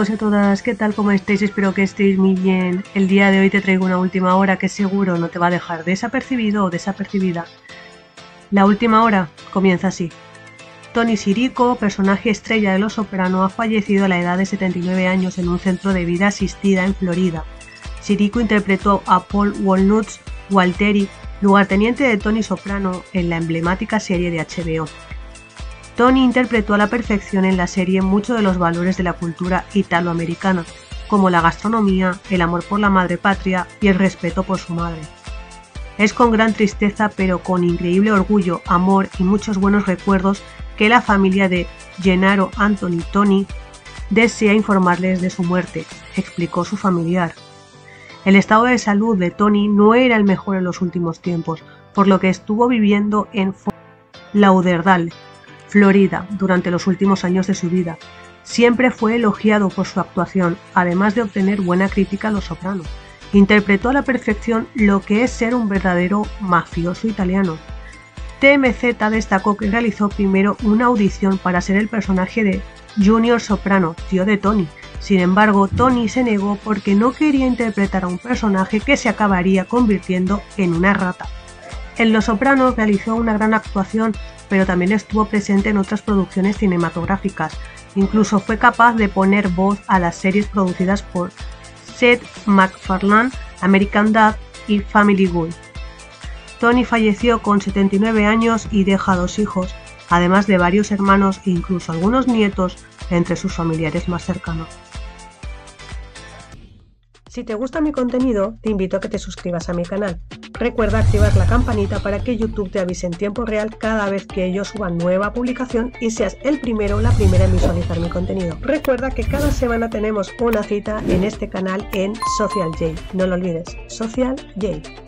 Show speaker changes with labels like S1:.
S1: todos y a todas, ¿qué tal? ¿Cómo estáis? Espero que estéis muy bien. El día de hoy te traigo una última hora que seguro no te va a dejar desapercibido o desapercibida. La última hora comienza así. Tony Sirico, personaje estrella de Los Soprano, ha fallecido a la edad de 79 años en un centro de vida asistida en Florida. Sirico interpretó a Paul Walnuts Walteri, lugarteniente de Tony Soprano, en la emblemática serie de HBO. Tony interpretó a la perfección en la serie muchos de los valores de la cultura italoamericana, como la gastronomía, el amor por la madre patria y el respeto por su madre. Es con gran tristeza pero con increíble orgullo, amor y muchos buenos recuerdos que la familia de Gennaro Anthony Tony desea informarles de su muerte, explicó su familiar. El estado de salud de Tony no era el mejor en los últimos tiempos, por lo que estuvo viviendo en Fort Lauderdale, Florida, durante los últimos años de su vida. Siempre fue elogiado por su actuación, además de obtener buena crítica a Los Soprano. Interpretó a la perfección lo que es ser un verdadero mafioso italiano. TMZ destacó que realizó primero una audición para ser el personaje de Junior Soprano, tío de Tony. Sin embargo, Tony se negó porque no quería interpretar a un personaje que se acabaría convirtiendo en una rata. En Los Sopranos realizó una gran actuación, pero también estuvo presente en otras producciones cinematográficas. Incluso fue capaz de poner voz a las series producidas por Seth MacFarlane, American Dad y Family Guy. Tony falleció con 79 años y deja 2 hijos, además de varios hermanos e incluso algunos nietos entre sus familiares más cercanos. Si te gusta mi contenido, te invito a que te suscribas a mi canal. Recuerda activar la campanita para que YouTube te avise en tiempo real cada vez que yo suba nueva publicación y seas el primero o la primera en visualizar mi contenido. Recuerda que cada semana tenemos una cita en este canal en Social J. No lo olvides, Social J.